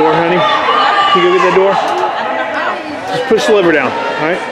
door, honey? Can you go get that door? Just push the lever down, all right?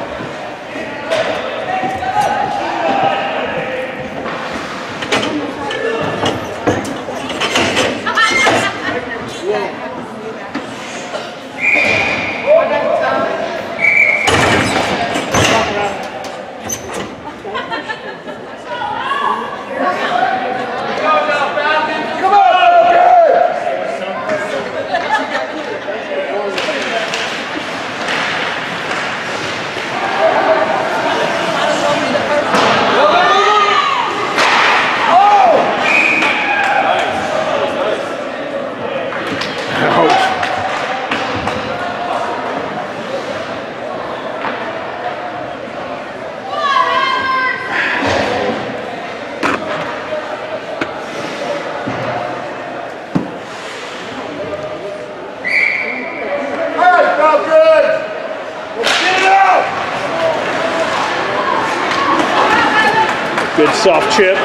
Good soft chip.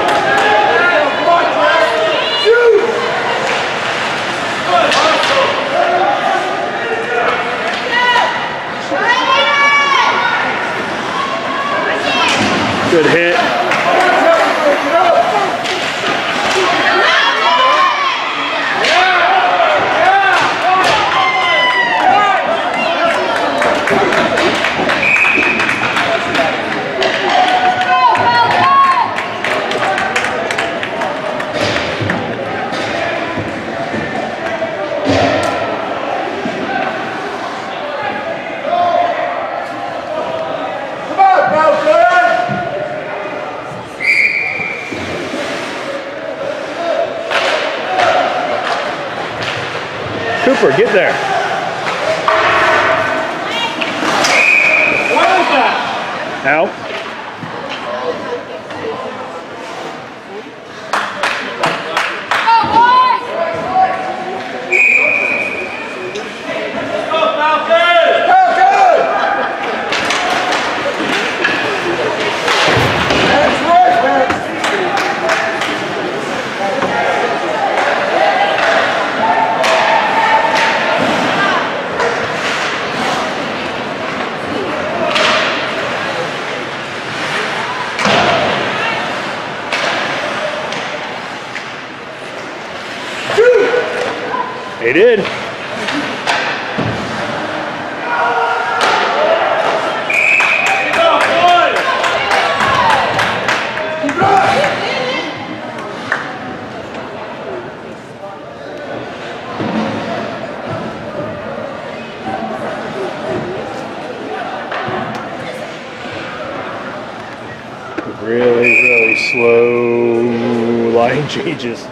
Good hit. Cooper, get there. What is that? Out. They did. Really slow line changes.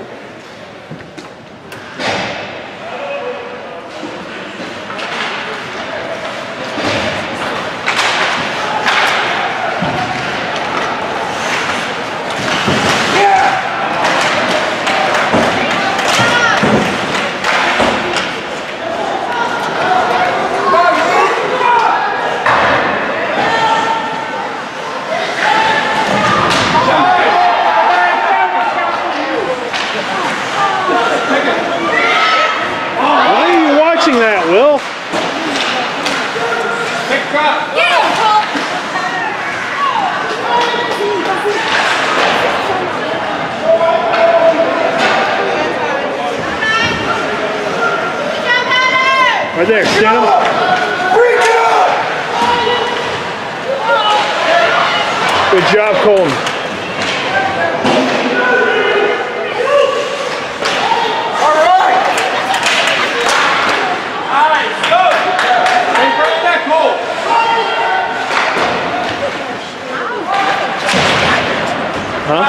Right there, stand up. Good job, Colton. All right. All right, go. Hey, break that goal. Huh?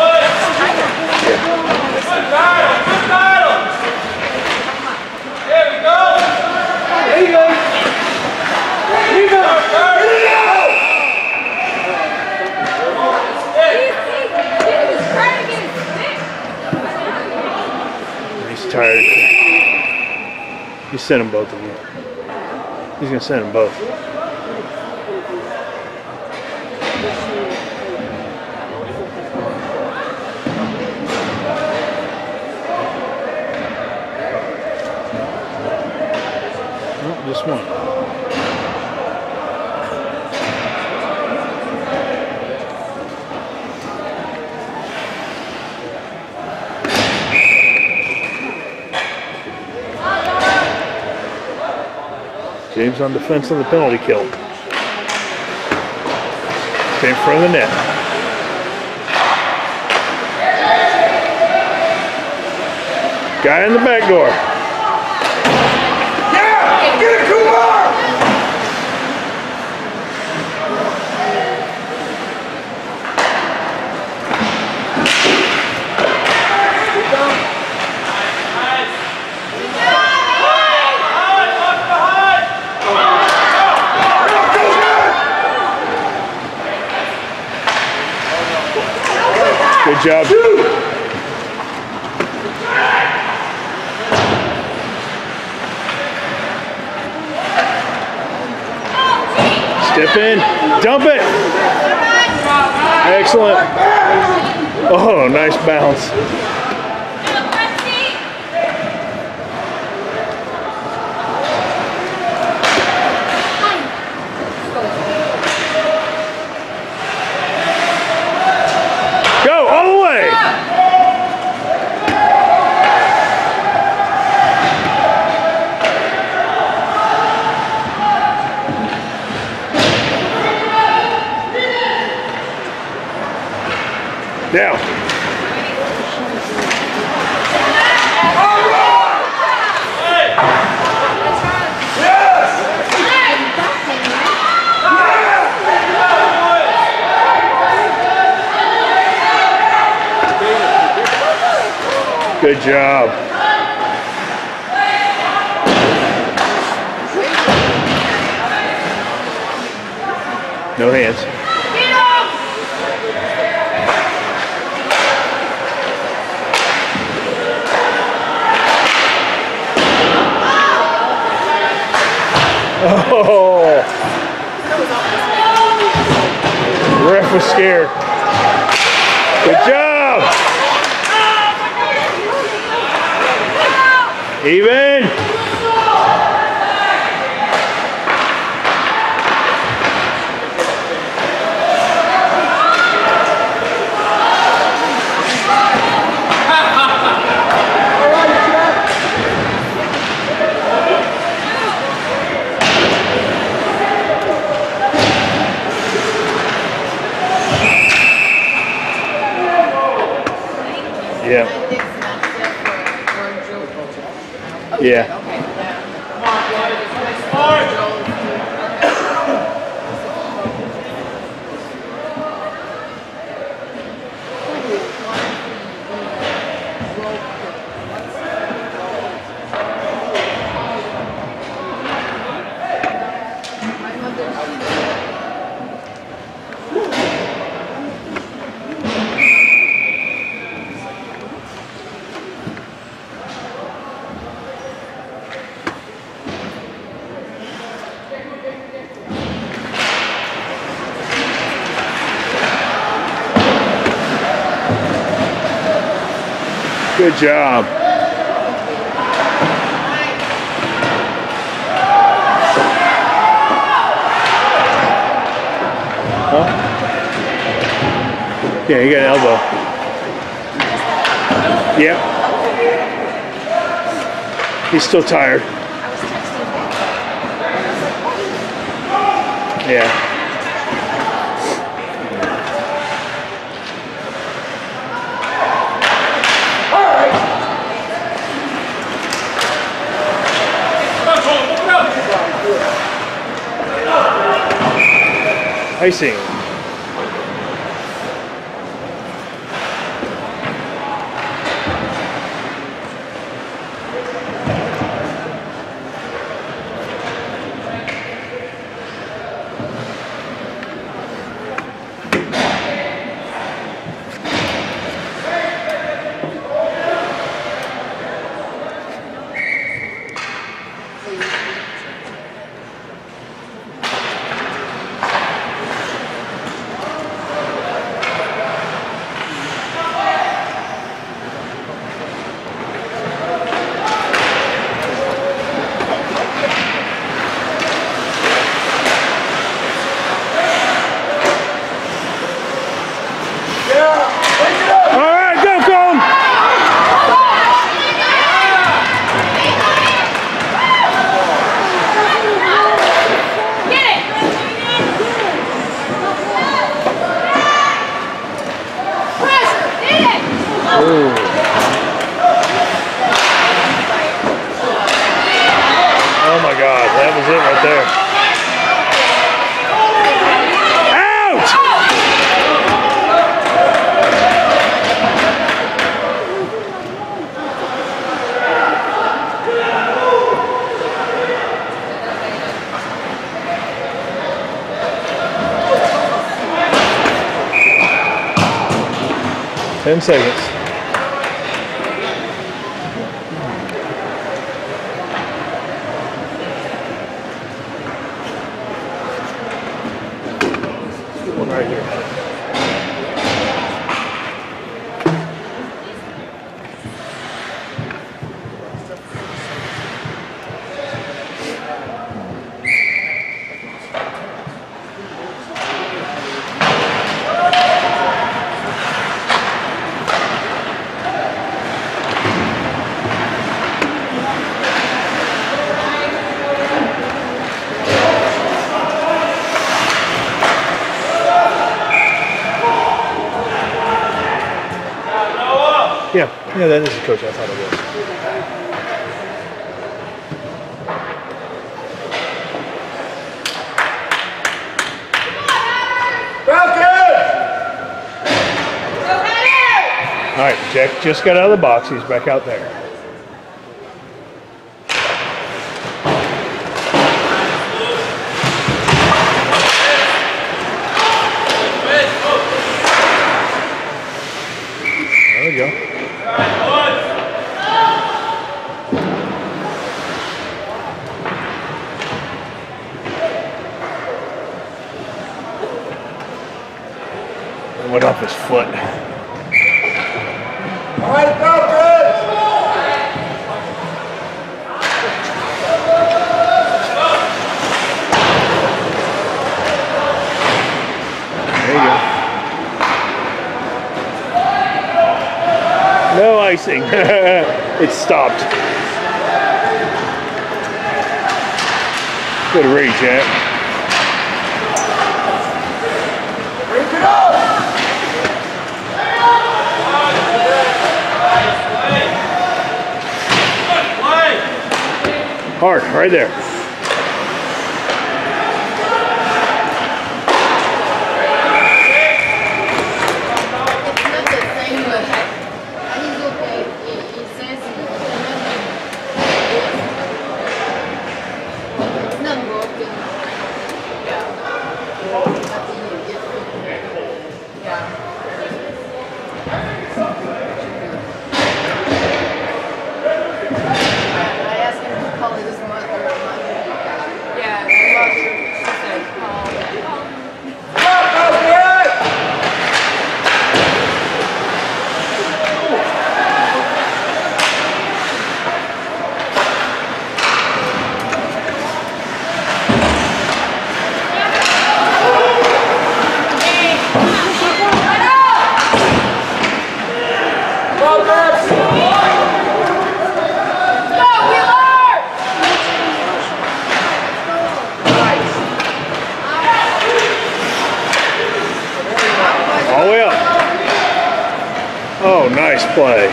Good battle. Good battle. There we go. There you go. There you go. He's tired. He's sending both of them. He's going to send them both. Just one. James on defense on the penalty kill. Stay in front of the net. Guy in the back door. Yeah! Get it, Kumar! Good job. Step in, dump it. Excellent. Oh, nice bounce. Go all the way. Down. Good job. No hands. Oh, ref was scared. Good job. Even. Yeah. Yeah. Good job. Huh? Yeah, you got an elbow. Yep. He's still tired. Yeah. Icing. my God, that was it right there. Out! 10 seconds. One right here. Yeah, that is the coach I thought it was. Falcons! All right, Jack just got out of the box. He's back out there. There we go. It went off his foot. All right, Falcons! There you go. No icing. It stopped. Good read, Jack. Break it up! Hard, right there. All the way up. Oh, nice play.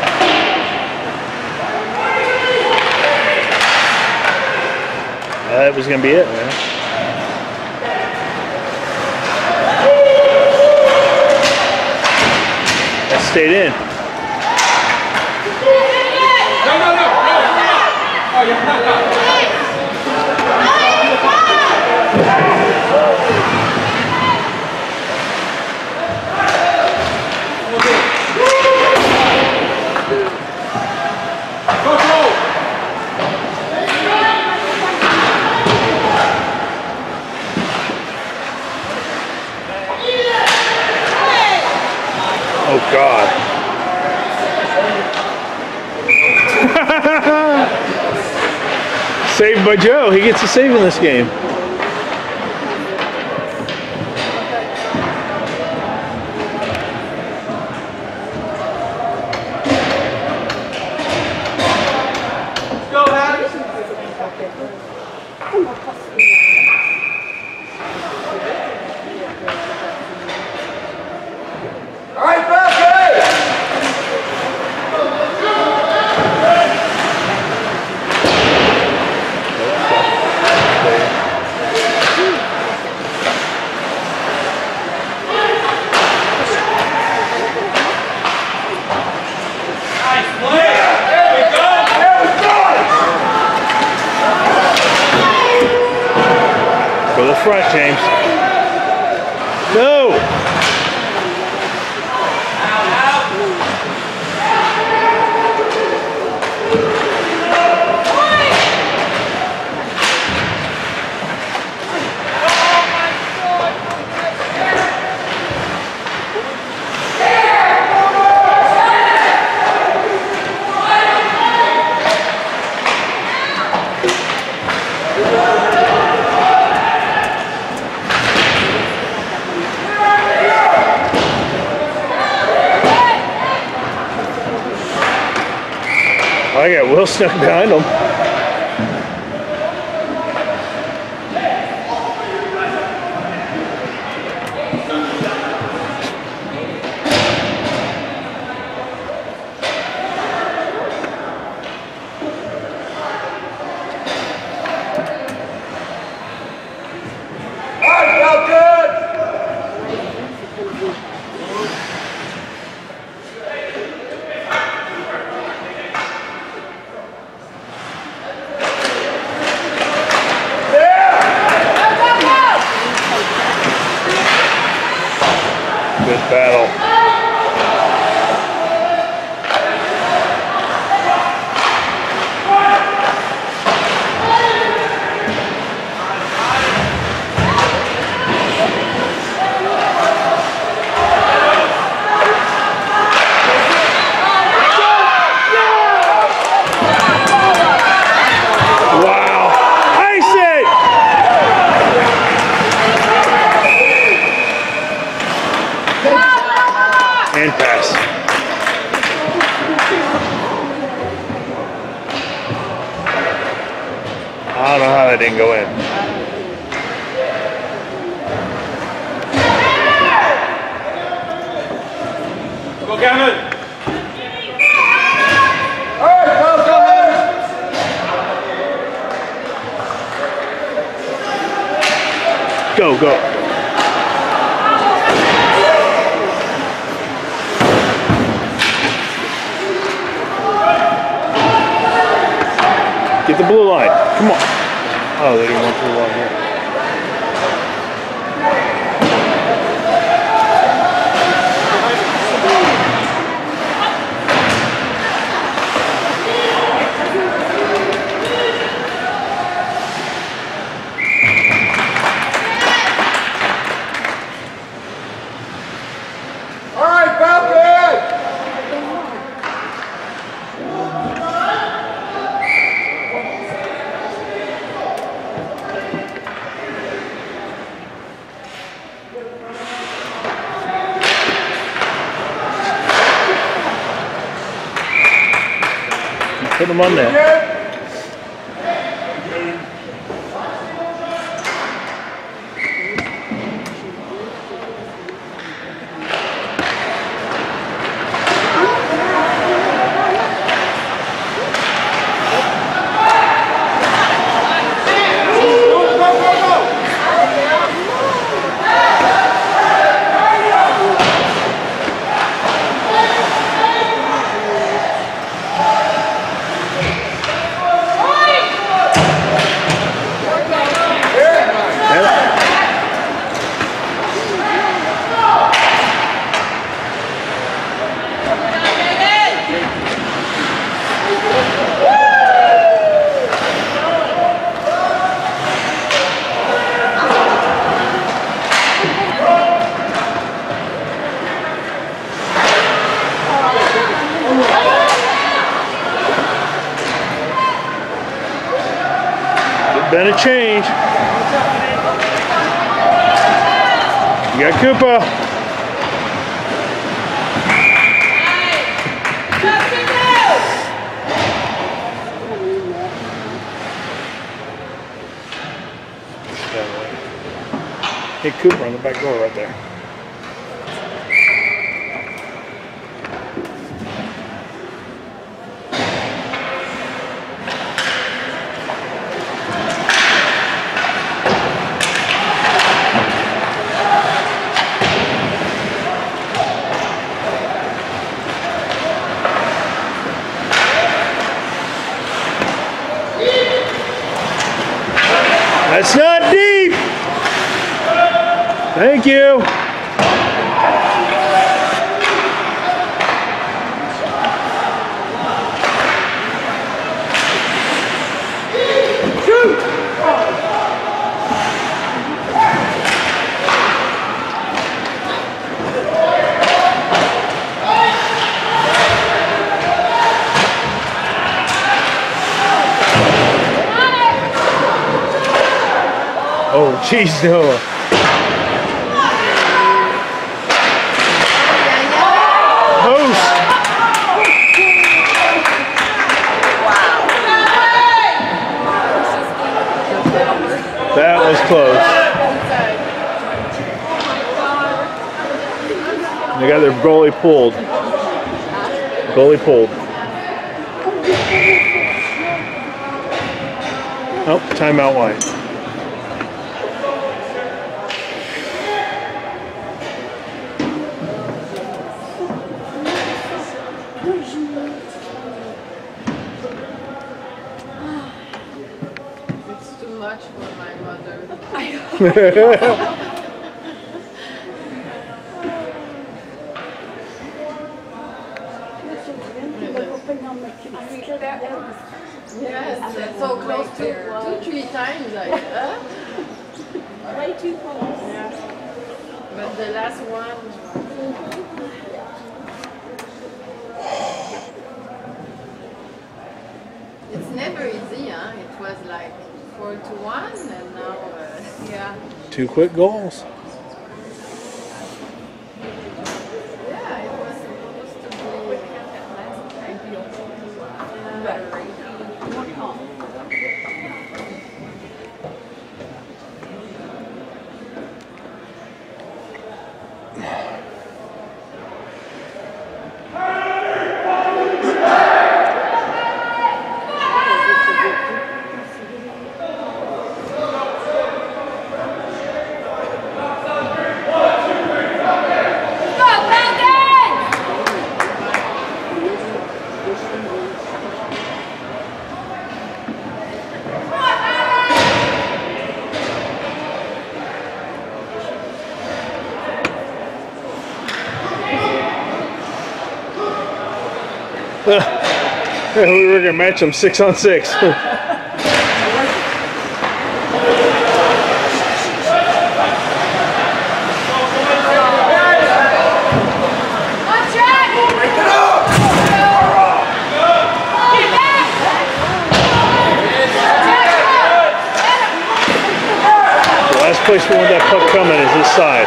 That was going to be it, man. That stayed in. Oh, God. Saved by Joe. He gets a save in this game. Go, Hatters! All right, Falcons! front, James. No! I got Will stuck behind him. Good battle. And pass. I don't know how that didn't go in. Go, Kevin. Go, go. Get the blue line. Come on. Oh, they didn't want the blue line here. All right, Falcons! Put them on there. Been a change. You got Koopa. Hey, Cooper on the back door right there. That's not deep. Thank you. Oh, jeez, Noah. Host. That was close. They got their goalie pulled. Goalie pulled. Oh, timeout wide. It's too much for my mother. Yes, that's so close to 2-3 times. Way too close. Yeah. But the last one. It's never easy, huh? It was like 4-1, and now, yeah. 2 quick goals. Yeah, it was supposed to be We were gonna match them 6-on-6. The last place we want that puck coming is this side.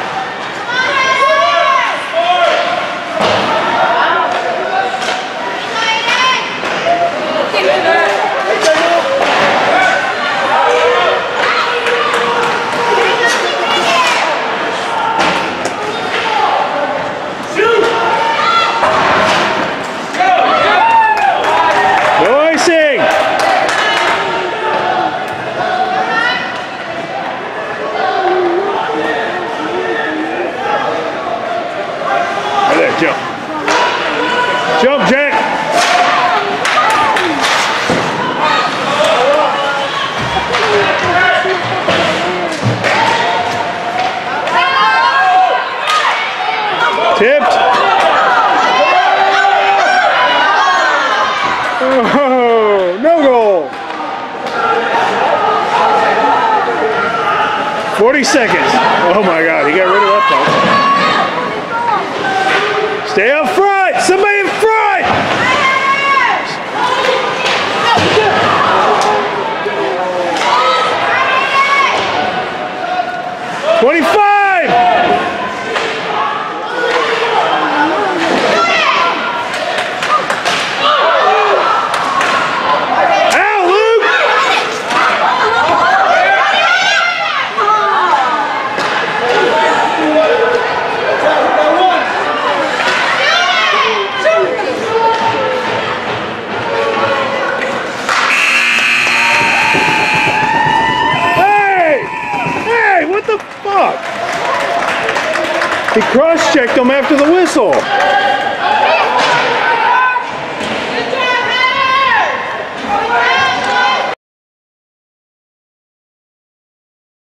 Jump. Jump, Jack. Tipped. Oh, no goal. 40 seconds. Oh my God, he got rid of that puck. Stay up front! Somebody in front! What the fuck? He cross-checked him after the whistle.